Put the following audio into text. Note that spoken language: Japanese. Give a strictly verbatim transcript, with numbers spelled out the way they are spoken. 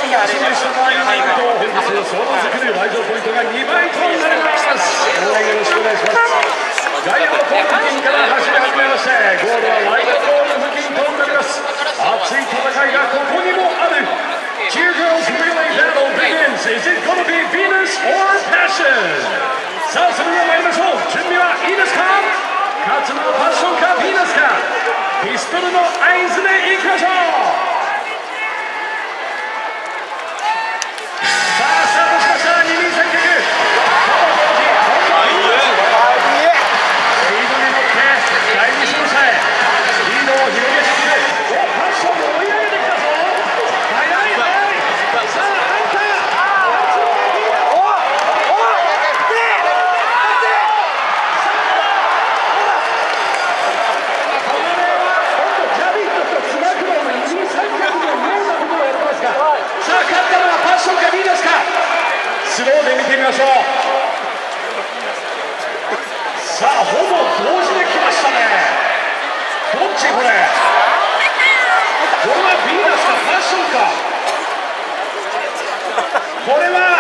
ンが勝利した場合になんと本日の相談できる来場ポイントがにばいとなります。応援よろしくお願いします。外野のポール付近から走り始めましてゴールはライトポール付近となります。熱い戦いがここにもある。 Cheer Girls Relay Battle begins. Is it gonna be Venus or Passion? さあそれでは参りましょう。準備はいいですか？勝つのはパッションかヴィーナスか。ピストルの合図でいきましょう。さあスタートしました。二輪三脚第二走者へリードを広げている。おパッションを追い上げてきたぞ。速い速い。さあアンカーおおこれはキャビットとつなぐのも二輪三脚のようなことをやってますが、さあ勝ったのはパッションかヴィーナスか。スローで見てみましょう。さあほぼ同時で来ましたね。どっちこれ。これはヴィーナスかパッションか。これは